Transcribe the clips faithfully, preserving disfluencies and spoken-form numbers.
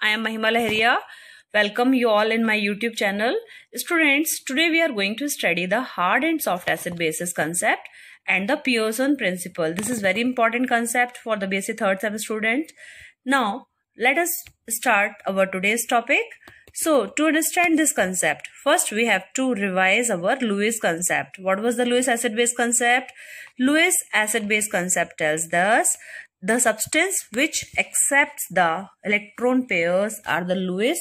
I am Mahima Lahariya. Welcome you all in my YouTube channel. Students, today we are going to study the hard and soft acid bases concept and the Pearson principle. This is very important concept for the B S c third sem student. Now, let us start our today's topic. So, to understand this concept, first we have to revise our Lewis concept. What was the Lewis acid-base concept? Lewis acid-base concept tells us the substance which accepts the electron pairs are the Lewis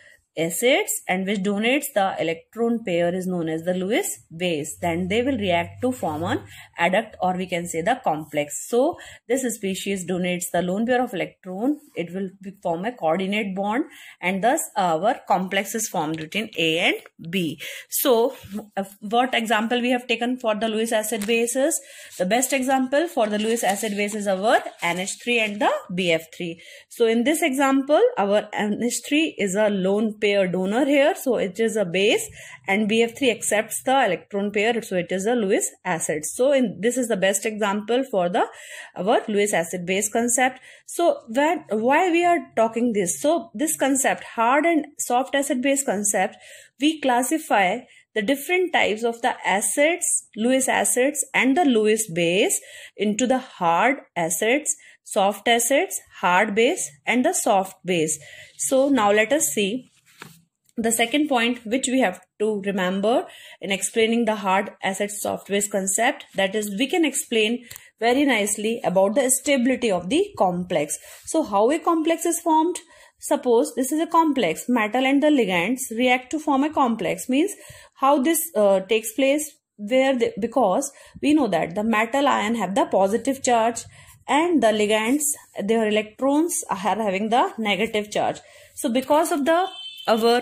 acids, and which donates the electron pair is known as the Lewis base. Then they will react to form an adduct, or we can say the complex. So this species donates the lone pair of electron. It will form a coordinate bond, and thus our complex is formed between A and B. So what example we have taken for the Lewis acid bases? The best example for the Lewis acid base is our N H three and the B F three. So in this example, our N H three is a lone pair donor here, so it is a base, and B F three accepts the electron pair, so it is a Lewis acid. So in this is the best example for the our Lewis acid base concept. So when why we are talking this? So this concept, hard and soft acid base concept, we classify the different types of the acids, Lewis acids and the Lewis base into the hard acids, soft acids, hard base and the soft base. So now let us see the second point which we have to remember in explaining the hard acid soft base concept, that is we can explain very nicely about the stability of the complex. So how a complex is formed? Suppose this is a complex, metal and the ligands react to form a complex, means how this uh, takes place, where they, because we know that the metal ion have the positive charge and the ligands, their electrons are having the negative charge. So because of the our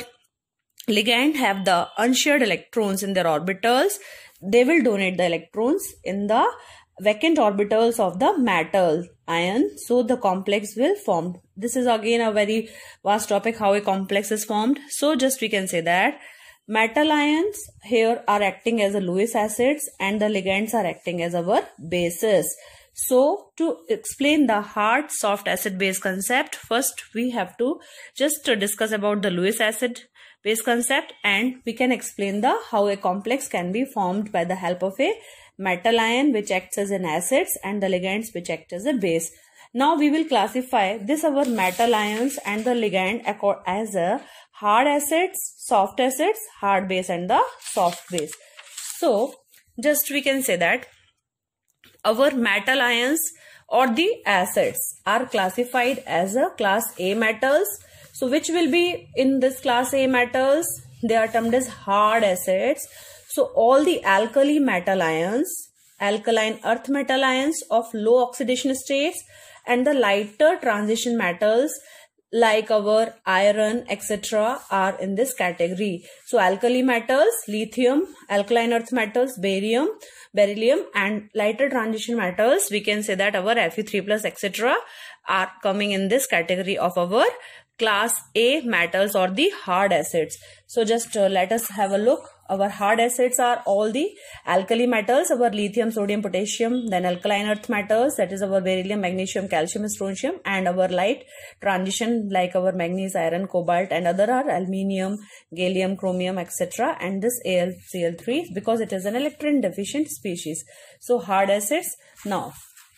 ligand have the unshared electrons in their orbitals, they will donate the electrons in the vacant orbitals of the metal ion, so the complex will form. This is again a very vast topic, how a complex is formed. So just we can say that metal ions here are acting as a Lewis acids and the ligands are acting as our bases. So to explain the hard soft acid base concept, first we have to just discuss about the Lewis acid base concept, and we can explain the how a complex can be formed by the help of a metal ion which acts as an acids and the ligands which act as a base. Now we will classify this our metal ions and the ligand as a hard acids, soft acids, hard base and the soft base. So just we can say that our metal ions or the acids are classified as a class A metals. So which will be in this class A metals? They are termed as hard acids. So all the alkali metal ions, alkaline earth metal ions of low oxidation states, and the lighter transition metals like our iron, et cetera are in this category. So alkali metals, lithium, alkaline earth metals, barium, beryllium, and lighter transition metals, we can say that our Fe three plus et cetera are coming in this category of our class A metals or the hard acids. So just uh, let us have a look. Our hard acids are all the alkali metals, our lithium, sodium, potassium, then alkaline earth metals, that is our beryllium, magnesium, calcium, strontium, and our light transition like our manganese, iron, cobalt, and other are aluminium, gallium, chromium, et cetera. And this A l C l three because it is an electron deficient species. So hard acids. Now,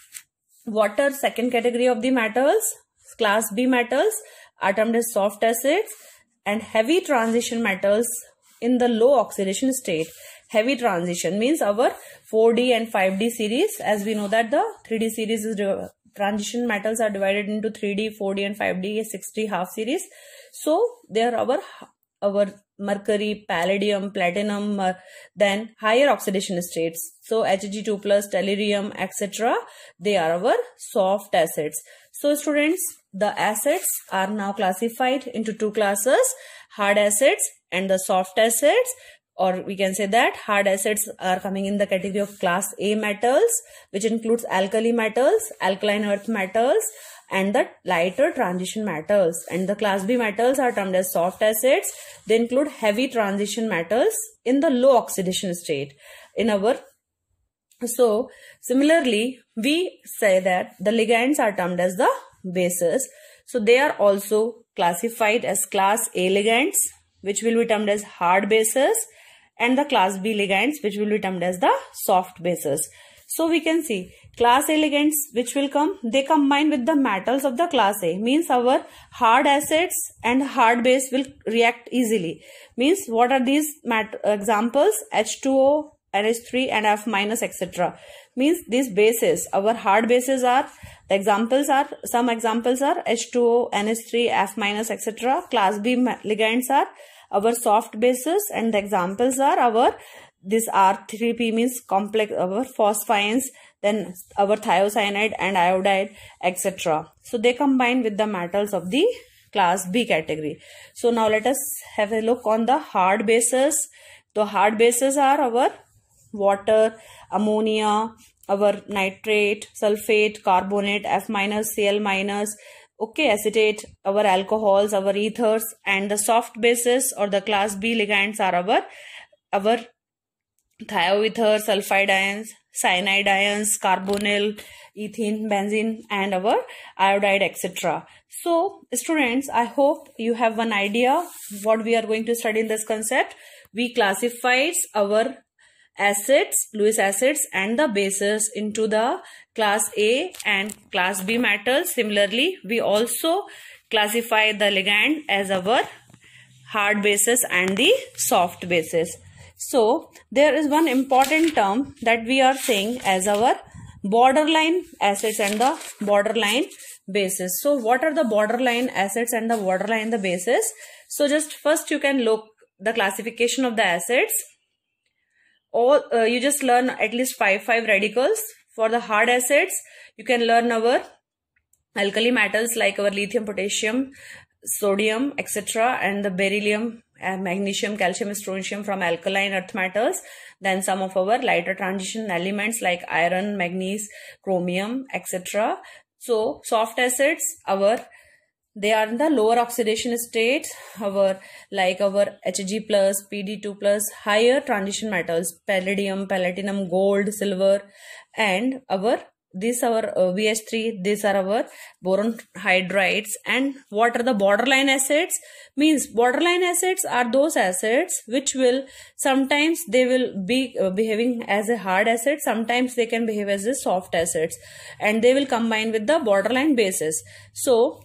what are second category of the metals? Class B metals are termed as soft acids, and heavy transition metals in the low oxidation state. Heavy transition means our four D and five D series, as we know that the three D series is transition metals are divided into three D, four D and five D, six D half series. So they are our our mercury, palladium, platinum, uh, then higher oxidation states. So H G two plus, tellurium, et cetera. They are our soft acids. So students, the acids are now classified into two classes, hard acids and the soft acids, or we can say that hard acids are coming in the category of class A metals, which includes alkali metals, alkaline earth metals, and the lighter transition metals. And the class B metals are termed as soft acids. They include heavy transition metals in the low oxidation state. In our So similarly, we say that the ligands are termed as the bases. So they are also classified as class A ligands, which will be termed as hard bases, and the class B ligands, which will be termed as the soft bases. So we can see class A ligands, which will come, they combine with the metals of the class A, means our hard acids and hard base will react easily. Means what are these mat examples? H two O, N H three and F minus, et cetera. Means these bases, our hard bases are, the examples are, some examples are H two O, N H three, F minus, et cetera. Class B ligands are our soft bases, and the examples are our this R three P means complex, our phosphines, then our thiocyanide and iodide, et cetera. So they combine with the metals of the class B category. So now let us have a look on the hard bases. The hard bases are our water, ammonia, our nitrate, sulfate, carbonate, F minus, Cl minus, okay, acetate, our alcohols, our ethers, and the soft bases or the class B ligands are our our thioether, sulfide ions, cyanide ions, carbonyl, ethene, benzene, and our iodide, et cetera. So students, I hope you have one idea what we are going to study in this concept. We classifies our acids, Lewis acids and the bases into the class A and class B metals. Similarly, we also classify the ligand as our hard bases and the soft bases. So there is one important term that we are saying as our borderline acids and the borderline bases. So what are the borderline acids and the borderline the bases? So just first you can look the classification of the acids. Or uh, you just learn at least five five radicals. For the hard acids, you can learn our alkali metals like our lithium, potassium, sodium, et cetera, and the beryllium, uh, magnesium, calcium, strontium from alkaline earth metals. Then some of our lighter transition elements like iron, manganese, chromium, et cetera. So soft acids, our they are in the lower oxidation state, our like our Hg plus, P D two plus, higher transition metals, palladium, platinum, gold, silver, and our these our uh, V H three, these are our boron hydrides. And what are the borderline acids? Means borderline acids are those acids which will sometimes they will be uh, behaving as a hard acid, sometimes they can behave as a soft acids, and they will combine with the borderline bases. So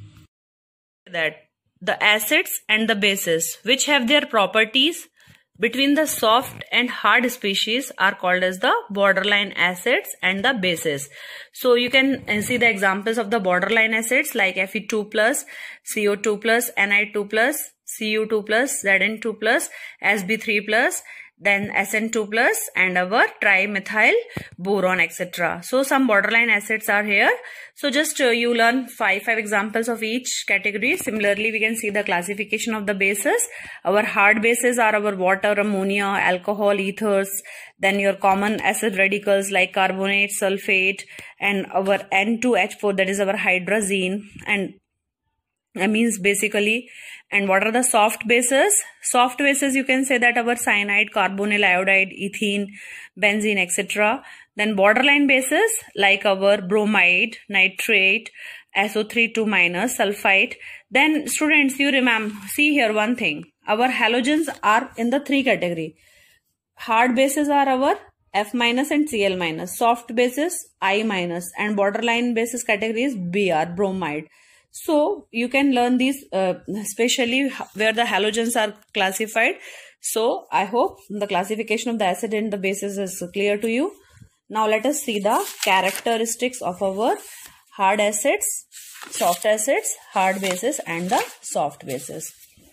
that the acids and the bases which have their properties between the soft and hard species are called as the borderline acids and the bases. So you can see the examples of the borderline acids like F E two plus, C O two plus, N I two plus, C U two plus, Z N two plus, S B three plus, then S N two plus, and our trimethyl boron, et cetera. So some borderline acids are here. So just uh, you learn five five examples of each category. Similarly, we can see the classification of the bases. Our hard bases are our water, ammonia, alcohol, ethers. Then your common acid radicals like carbonate, sulfate, and our N two H four, that is our hydrazine, and that means basically. And what are the soft bases? Soft bases, you can say that our cyanide, carbonyl, iodide, ethene, benzene, et cetera. Then borderline bases like our bromide, nitrate, S O three two minus, sulfite. Then students, you remember, see here one thing. Our halogens are in the three category. Hard bases are our F minus and Cl minus. Soft bases I minus, and borderline bases category is Br, bromide. So you can learn these uh, especially where the halogens are classified. So I hope the classification of the acid and the bases is clear to you. Now let us see the characteristics of our hard acids, soft acids, hard bases, and the soft bases.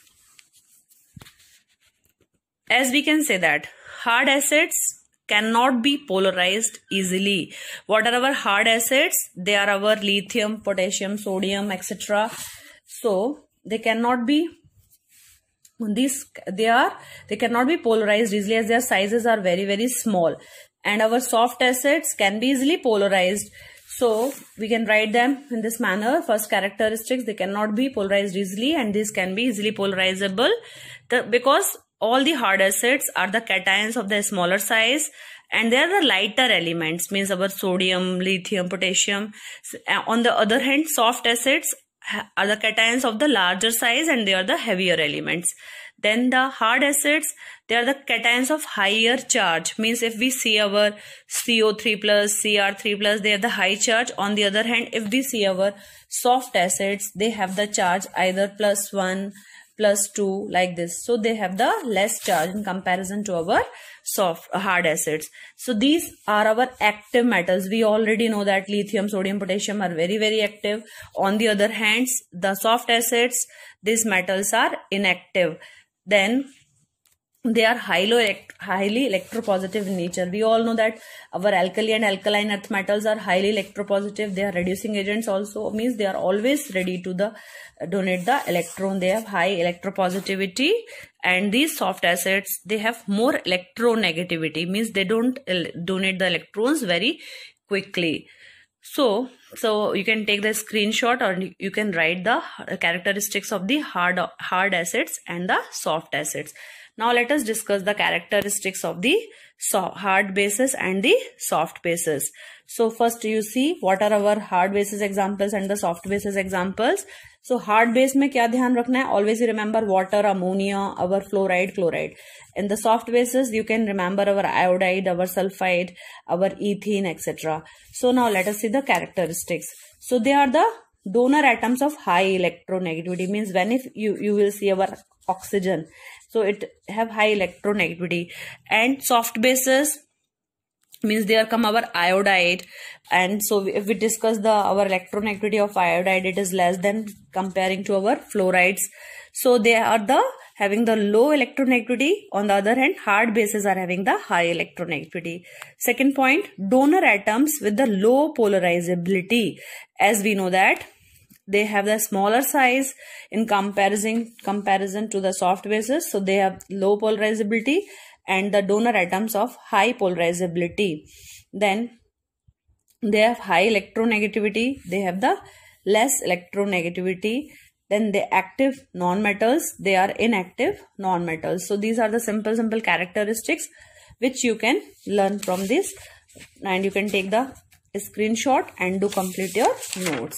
As we can say that hard acids cannot be polarized easily. What are our hard acids? They are our lithium, potassium, sodium, et cetera. So they cannot be these they are they cannot be polarized easily as their sizes are very very small. And our soft acids can be easily polarized. So we can write them in this manner. First characteristics, they cannot be polarized easily, and these can be easily polarizable the, because all the hard acids are the cations of the smaller size, and they are the lighter elements, means our sodium, lithium, potassium. On the other hand, soft acids are the cations of the larger size and they are the heavier elements. Then the hard acids, they are the cations of higher charge. Means if we see our C O three plus, C R three plus, they have the high charge. On the other hand, if we see our soft acids, they have the charge either plus one, plus two, like this. So they have the less charge in comparison to our soft hard acids. So these are our active metals. We already know that lithium, sodium, potassium are very very active. On the other hand, the soft acids, these metals are inactive. Then they are highly, highly electropositive in nature. We all know that our alkali and alkaline earth metals are highly electropositive. They are reducing agents also, means they are always ready to the donate the electron. They have high electropositivity. And these soft acids, they have more electronegativity, means they don't donate the electrons very quickly. So, so you can take the screenshot or you can write the characteristics of the hard, hard acids and the soft acids. Now let us discuss the characteristics of the hard bases and the soft bases. So first you see what are our hard bases examples and the soft bases examples. So hard base में क्या ध्यान रखना है? Always you remember water, ammonia, our fluoride, chloride. In the soft bases you can remember our iodide, our sulfide, our ethene, et cetera. So now let us see the characteristics. So they are the donor atoms of high electronegativity. Means when if you you will see our oxygen, so it have high electronegativity. And soft bases means there come our iodide, and so if we discuss the our electronegativity of iodide, it is less than comparing to our fluorides. So they are the having the low electronegativity. On the other hand, hard bases are having the high electronegativity. Second point, donor atoms with the low polarizability. As we know that they have the smaller size in comparison comparison to the soft bases, so they have low polarizability, and the donor atoms of high polarizability. Then they have high electronegativity, they have the less electronegativity. Then the active non-metals, they are inactive non-metals. So these are the simple simple characteristics which you can learn from this, and you can take the screenshot and do complete your notes.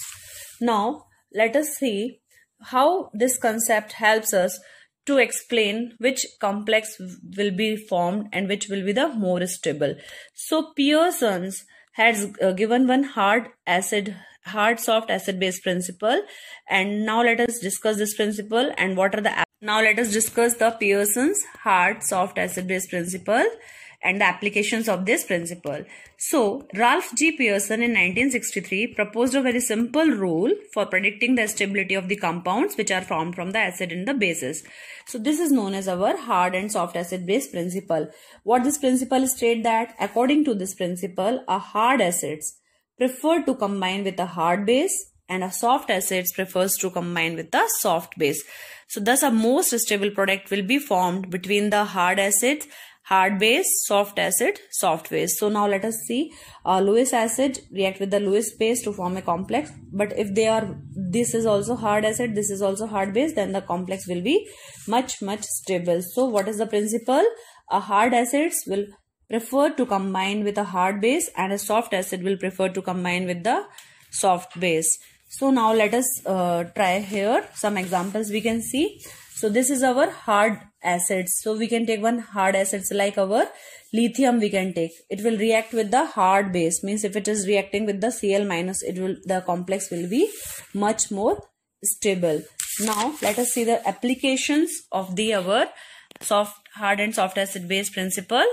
Now let us see how this concept helps us to explain which complex will be formed and which will be the more stable. So Pearson's has uh, given one hard acid, hard soft acid base principle, and now let us discuss this principle and what are the. Now let us discuss the Pearson's hard soft acid base principle and the applications of this principle. So Ralph G. Pearson in nineteen sixty-three proposed a very simple rule for predicting the stability of the compounds which are formed from the acid and the bases. So this is known as our hard and soft acid base principle. What this principle states that according to this principle, a hard acids prefer to combine with a hard base and a soft acids prefers to combine with a soft base. So thus a most stable product will be formed between the hard acids, hard base, soft acid, soft base. So now let us see uh, Lewis acid react with the Lewis base to form a complex. But if they are, this is also hard acid, this is also hard base, then the complex will be much much stable. So what is the principle? A hard acids will prefer to combine with a hard base and a soft acid will prefer to combine with the soft base. So now let us uh, try here some examples we can see. So this is our hard acids. So we can take one hard acids like our lithium we can take. It will react with the hard base. Means if it is reacting with the Cl minus, it will the complex will be much more stable. Now let us see the applications of the our soft hard and soft acid base principle.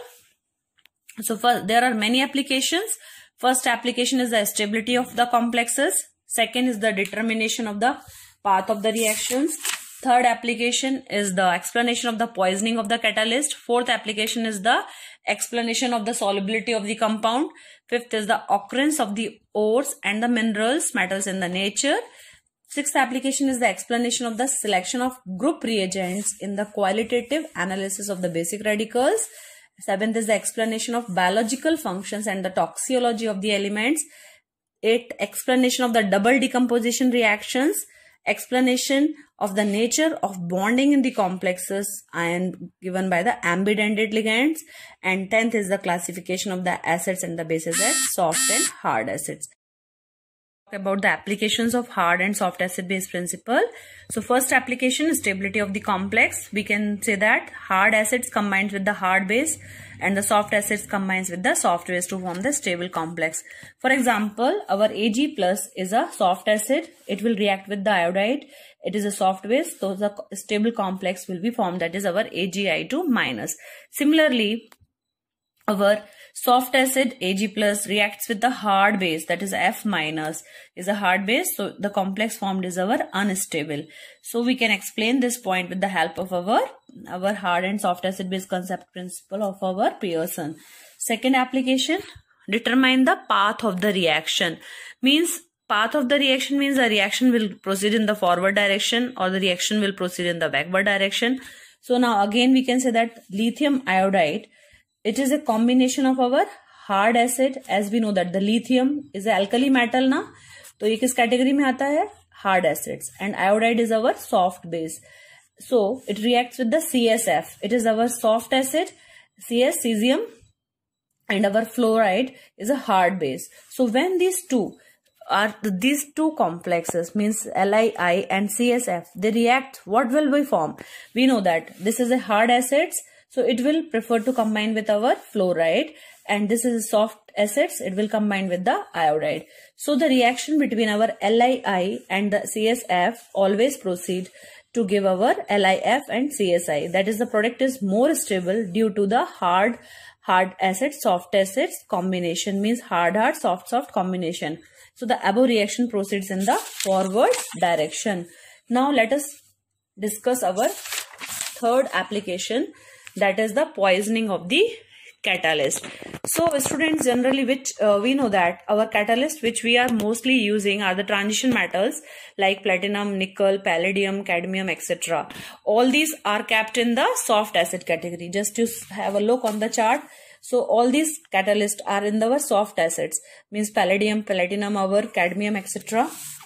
So first, there are many applications. First application is the stability of the complexes. Second is the determination of the path of the reactions. Third application is the explanation of the poisoning of the catalyst. Fourth application is the explanation of the solubility of the compound. Fifth is the occurrence of the ores and the minerals, metals in the nature. Sixth application is the explanation of the selection of group reagents in the qualitative analysis of the basic radicals. Seventh is the explanation of biological functions and the toxicology of the elements. Eighth, explanation of the double decomposition reactions. Explanation of the nature of bonding in the complexes and given by the ambidentate ligands. And tenth is the classification of the acids and the bases as soft and hard acids. About the applications of hard and soft acid base principle. So first application is stability of the complex. We can say that hard acids combines with the hard base and the soft acids combines with the soft base to form the stable complex. For example, our Ag plus is a soft acid. It will react with the iodide. It is a soft base, so the stable complex will be formed, that is our A g I two minus. Similarly, our soft acid Ag plus reacts with the hard base, that is F minus is a hard base, so the complex formed is our unstable. So we can explain this point with the help of our our hard and soft acid base concept principle of our Pearson. Second application, determine the path of the reaction. Means path of the reaction means the reaction will proceed in the forward direction or the reaction will proceed in the backward direction. So now again we can say that lithium iodide, it is a combination of our hard acid. As we know that the lithium is an alkali metal na, तो ये किस category में आता है? Hard acids. And iodide is our soft base. So it reacts with the C S F. It is our soft acid, C S, cesium, and our fluoride is a hard base. So when these two are these two complexes, means L I I and C S F, they react, what will we form? We know that this is a hard acids. So it will prefer to combine with our fluoride, and this is soft acids, it will combine with the iodide. So the reaction between our L I I and the C S F always proceed to give our L I F and C S I. That is, the product is more stable due to the hard hard acid soft acids combination, means hard hard soft soft combination. So the above reaction proceeds in the forward direction. Now let us discuss our third application, that is the poisoning of the catalyst. So students, generally which uh, we know that our catalyst which we are mostly using are the transition metals like platinum, nickel, palladium, cadmium, et cetera. All these are kept in the soft acid category. Just to have a look on the chart. So all these catalysts are in our soft acids, means palladium, platinum, our cadmium, et cetera.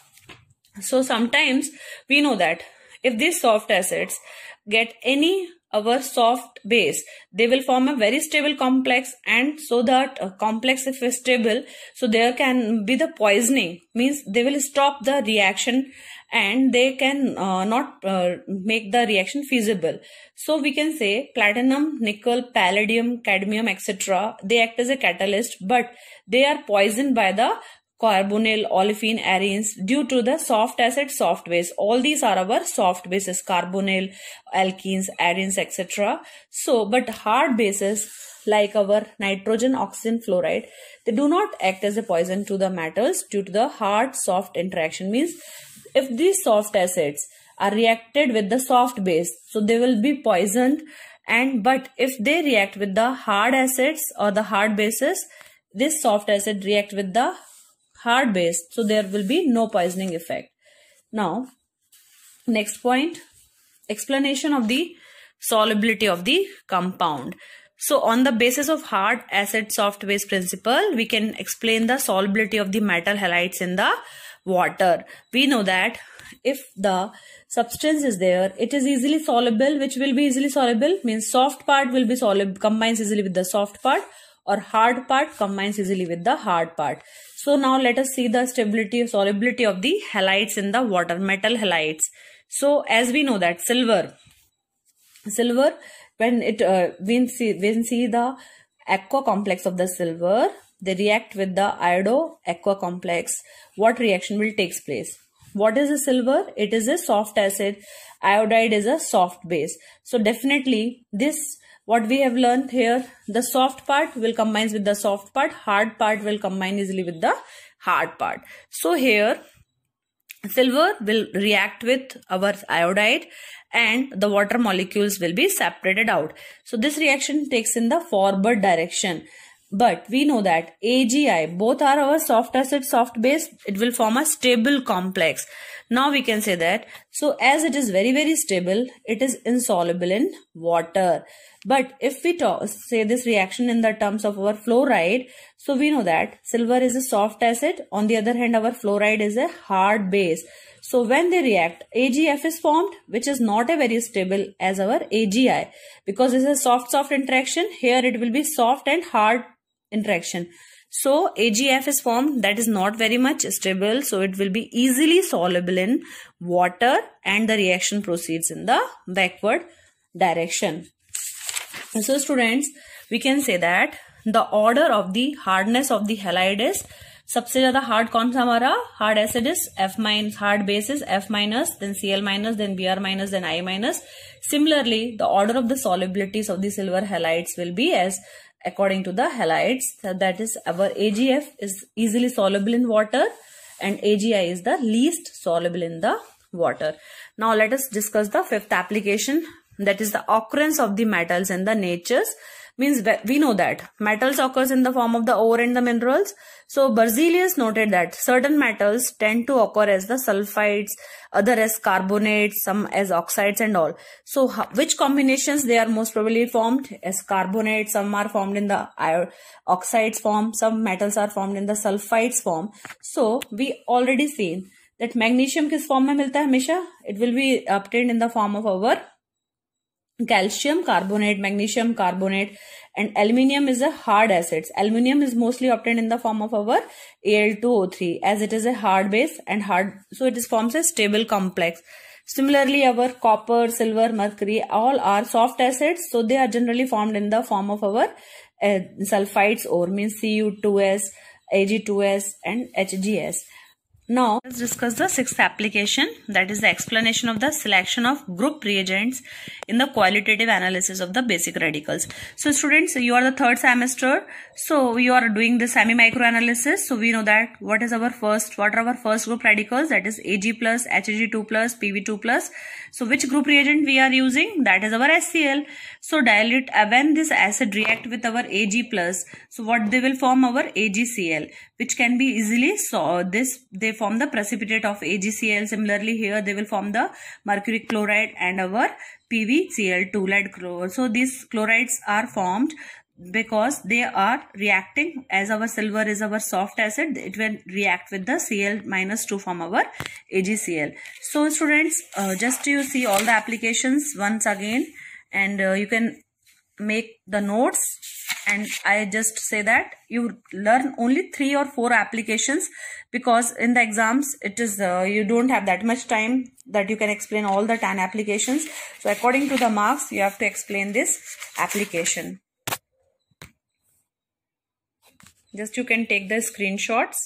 So sometimes we know that if these soft acids get any our soft base, they will form a very stable complex, and so that uh, complex if is stable, so there can be the poisoning, means they will stop the reaction and they can uh, not uh, make the reaction feasible. So we can say platinum, nickel, palladium, cadmium, et cetera, they act as a catalyst, but they are poisoned by the carbonyl, olefin, arenes due to the soft acid soft base. All these are our soft bases, carbonyl, alkenes, arenes, et cetera. So, but hard bases like our nitrogen, oxygen, fluoride, they do not act as a poison to the metals due to the hard soft interaction. Means if these soft acids are reacted with the soft base, so they will be poisoned. And but if they react with the hard acids or the hard bases, this soft acid react with the hard base, so there will be no poisoning effect. Now, next point, explanation of the solubility of the compound. So on the basis of hard acid soft base principle, we can explain the solubility of the metal halides in the water. We know that if the substance is there, it is easily soluble. Which will be easily soluble? Means soft part will be soluble, combines easily with the soft part, or hard part combines easily with the hard part. So now let us see the stability or solubility of the halides in the water, metal halides. So as we know that silver, silver when it uh, when see when see the aqua complex of the silver, they react with the iodo aqua complex. What reaction will take place? What is a silver? It is a soft acid. Iodide is a soft base. So definitely this, what we have learned here, the soft part will combine with the soft part, hard part will combine easily with the hard part. So here silver will react with our iodide and the water molecules will be separated out. So this reaction takes in the forward direction. But we know that A G I, both are our soft acid, soft base, it will form a stable complex. Now we can say that, so as it is very very stable, it is insoluble in water. But if we talk, say this reaction in the terms of our fluoride, so we know that silver is a soft acid, on the other hand our fluoride is a hard base. So when they react, A G F is formed, which is not a very stable as our A G I, because this is a soft soft interaction. Here it will be soft and hard interaction. So A G F is formed, that is not very much stable. So it will be easily soluble in water and the reaction proceeds in the backward direction. So students, we can say that the order of the hardness of the halide is, सबसे ज़्यादा hard कौन सा हमारा hard acid is F minus, hard base is F minus, then Cl minus, then Br minus, then I minus. Similarly, the order of the solubilities of the silver halides will be as according to the halides. That is, our A G F is easily soluble in water and A G I is the least soluble in the water. Now let us discuss the fifth application, that is the occurrence of the metals in the natures. Means we know that metals occurs in the form of the ore and the minerals. So Berzelius noted that certain metals tend to occur as the sulfides, other as carbonates, some as oxides and all. So which combinations they are most probably formed as carbonates, some are formed in the oxides form, some metals are formed in the sulfides form. So we already seen that magnesium किस form में मिलता है हमेशा? It will be obtained in the form of our calcium carbonate, magnesium carbonate, and aluminium is a hard acids. Aluminium is mostly obtained in the form of our A L two O three as it is a hard base and hard, so it is forms a stable complex. Similarly, our copper, silver, mercury all are soft acids, so they are generally formed in the form of our uh, sulfides ore, means C U two S, A G two S and H G S. Now let's discuss the sixth application, that is the explanation of the selection of group reagents in the qualitative analysis of the basic radicals. So students, you are the third semester, so you are doing the semi-micro analysis. So we know that what is our first, what are our first group radicals, that is Ag plus, H G two plus, P V two plus. So which group reagent we are using, that is our S C L. So dilute, uh, when this acid react with our Ag plus, so what they will form our A G C L, which can be easily saw this they form the precipitate of A G C L. Similarly here they will form the mercury chloride and our P V C L two, lead chloride. So these chlorides are formed because they are reacting, as our silver is our soft acid, it will react with the Cl minus to form our A G C L. So students, uh, just you see all the applications once again, and uh, you can make the notes, and I just say that you learn only three or four applications, because in the exams it is uh, you don't have that much time that you can explain all the ten applications. So according to the marks you have to explain this application. Just you can take the screenshots.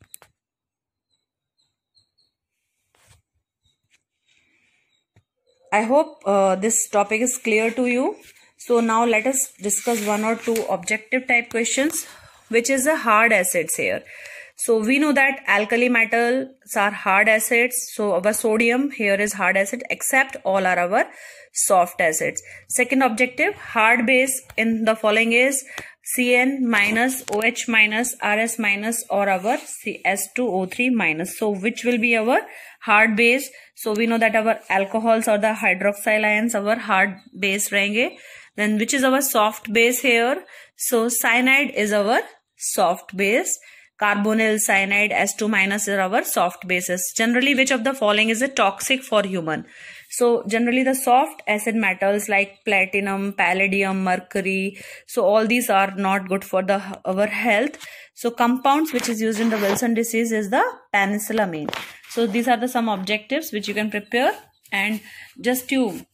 I hope uh, this topic is clear to you. So now let us discuss one or two objective type questions, which is the hard acids here. So we know that alkali metals are hard acids. So our sodium here is hard acid, except all are our soft acids. Second objective, hard base in the following is C N minus, OH minus, R S minus, or our S two O three minus. So which will be our hard base? So we know that our alcohols or the hydroxyl ions our hard base रहेंगे. Then which is our soft base here? So cyanide is our soft base. Carbonyl, cyanide, S two minus are our soft bases. Generally, which of the following is a toxic for human? So generally the soft acid metals like platinum, palladium, mercury, so all these are not good for the our health. So compounds which is used in the Wilson disease is the penicillamine. So these are the some objectives which you can prepare, and just you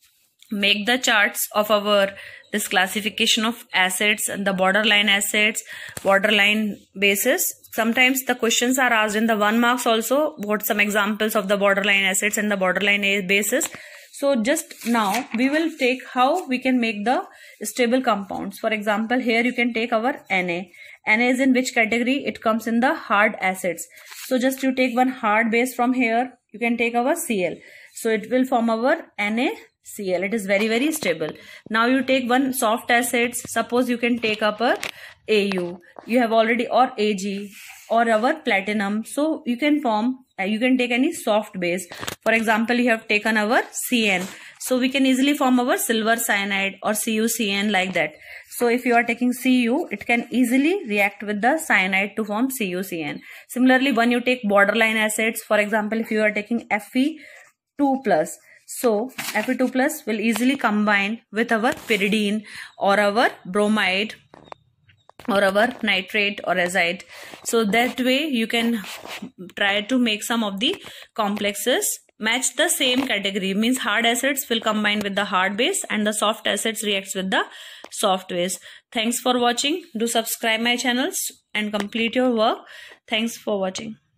make the charts of our this classification of acids and the borderline acids, borderline bases. Sometimes the questions are asked in the one marks also. What some examples of the borderline acids and the borderline bases. So just now we will take how we can make the stable compounds. For example, here you can take our Na. Na is in which category? It comes in the hard acids. So just you take one hard base from here. You can take our Cl. So it will form our NaCl. It is very very stable. Now you take one soft acids. Suppose you can take up a Au. You have already, or Ag, or our platinum. So you can form, uh, you can take any soft base. For example, you have taken our Cn. So we can easily form our silver cyanide or C u C n like that. So if you are taking C u, it can easily react with the cyanide to form C u C n. Similarly, when you take borderline acids, for example, if you are taking F e two plus, so F e two plus will easily combine with our pyridine or our bromide or our nitrate or azide. So that way you can try to make some of the complexes match the same category, means hard acids will combine with the hard base and the soft acids reacts with the soft base. Thanks for watching. Do subscribe my channels and complete your work. Thanks for watching.